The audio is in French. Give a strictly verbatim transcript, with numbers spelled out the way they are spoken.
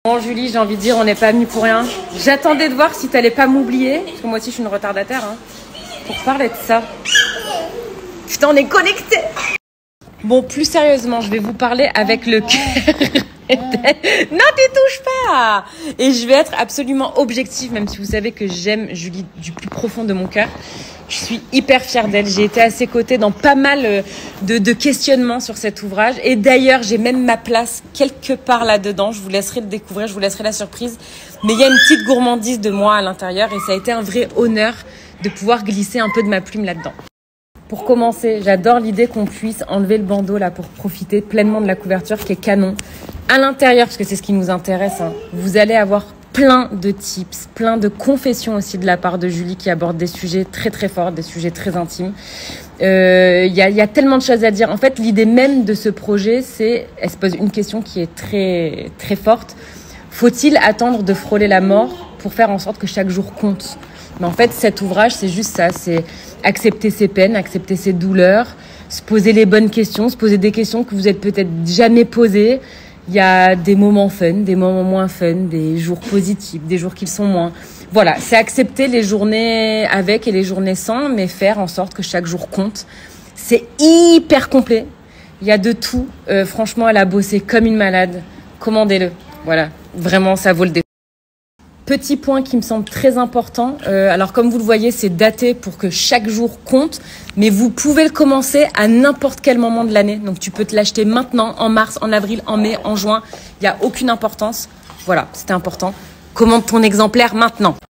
Bon Julie, j'ai envie de dire, on n'est pas amis pour rien. J'attendais de voir si t'allais pas m'oublier, parce que moi aussi je suis une retardataire, hein, pour parler de ça. Putain, on est connectés. Bon, plus sérieusement, je vais vous parler avec le cœur. Non, t'y touches pas. Et je vais être absolument objective, même si vous savez que j'aime Julie du plus profond de mon cœur. Je suis hyper fière d'elle. J'ai été à ses côtés dans pas mal de, de questionnements sur cet ouvrage. Et d'ailleurs, j'ai même ma place quelque part là-dedans. Je vous laisserai le découvrir, je vous laisserai la surprise. Mais il y a une petite gourmandise de moi à l'intérieur et ça a été un vrai honneur de pouvoir glisser un peu de ma plume là-dedans. Pour commencer, j'adore l'idée qu'on puisse enlever le bandeau là pour profiter pleinement de la couverture qui est canon. À l'intérieur, parce que c'est ce qui nous intéresse, hein, vous allez avoir plein de tips, plein de confessions aussi de la part de Julie qui aborde des sujets très très forts, des sujets très intimes. Il euh, y, a, y a tellement de choses à dire. En fait, l'idée même de ce projet, c'est, elle se pose une question qui est très très forte. Faut-il attendre de frôler la mort pour faire en sorte que chaque jour compte ? Mais en fait, cet ouvrage, c'est juste ça, c'est accepter ses peines, accepter ses douleurs, se poser les bonnes questions, se poser des questions que vous êtes peut-être jamais posées. Il y a des moments fun, des moments moins fun, des jours positifs, des jours qui le sont moins. Voilà, c'est accepter les journées avec et les journées sans, mais faire en sorte que chaque jour compte. C'est hyper complet. Il y a de tout. Euh, franchement, elle a bossé comme une malade. Commandez-le. Voilà, vraiment, ça vaut le détour. Petit point qui me semble très important. Euh, alors, comme vous le voyez, c'est daté pour que chaque jour compte. Mais vous pouvez le commencer à n'importe quel moment de l'année. Donc, tu peux te l'acheter maintenant, en mars, en avril, en mai, en juin. Il n'y a aucune importance. Voilà, c'était important. Commande ton exemplaire maintenant.